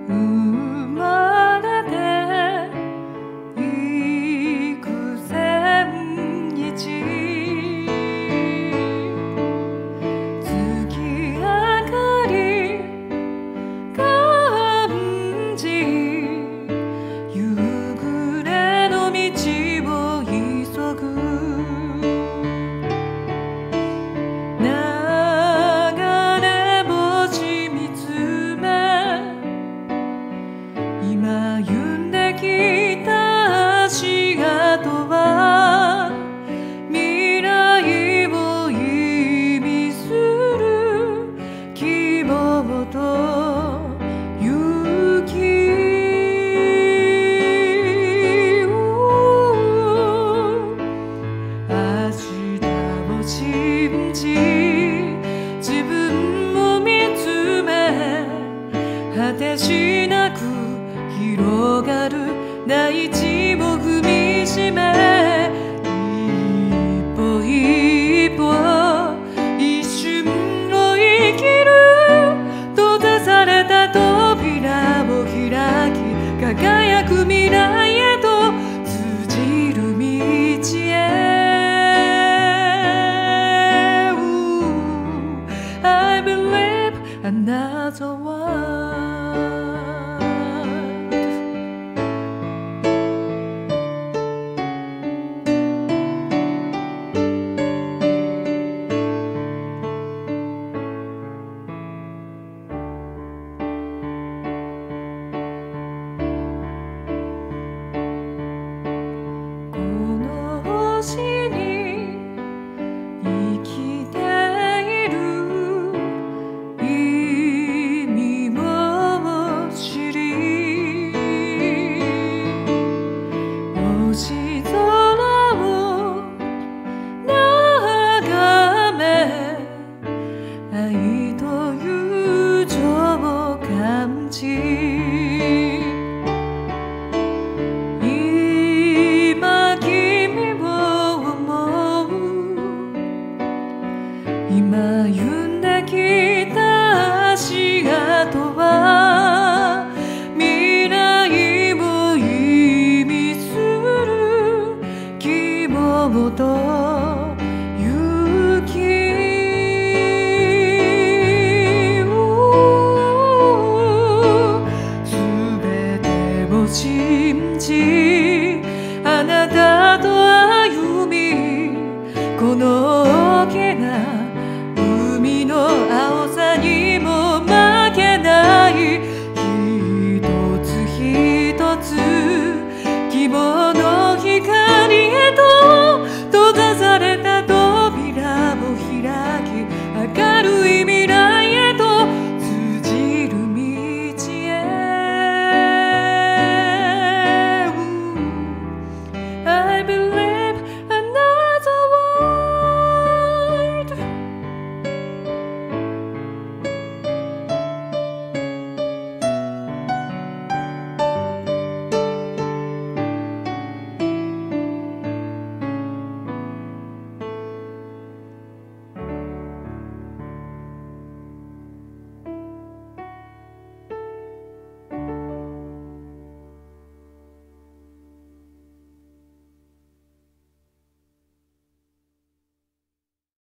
生まれて幾千日月明かり感じ夕暮れの道を急ぐ今歩んできた足跡は未来を意味する希望と勇気明日を信じ自分を見つめ果てしなく広がる大地を踏みしめ一歩一歩一瞬を生きる閉ざされた扉を開き輝く未来へと通じる道へ I believe another one星に生きている意味を知り星空を眺め愛と友情を感じ